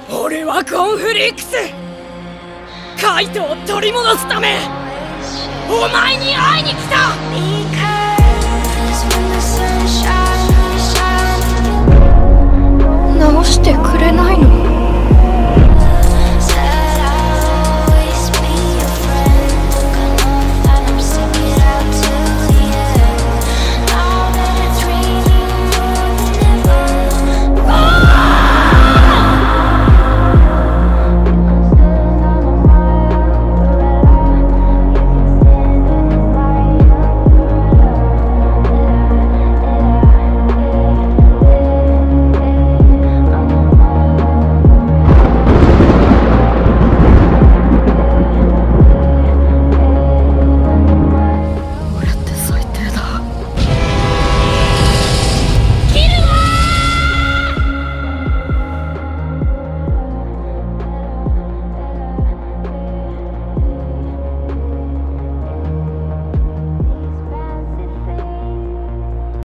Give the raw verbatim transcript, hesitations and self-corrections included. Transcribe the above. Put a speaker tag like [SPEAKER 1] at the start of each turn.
[SPEAKER 1] 俺はコンフリックス、カイトを取り戻すためお前に会いに来た。
[SPEAKER 2] 直して